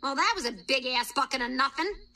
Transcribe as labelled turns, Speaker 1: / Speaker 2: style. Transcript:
Speaker 1: Well, that was a big-ass bucket of nothing.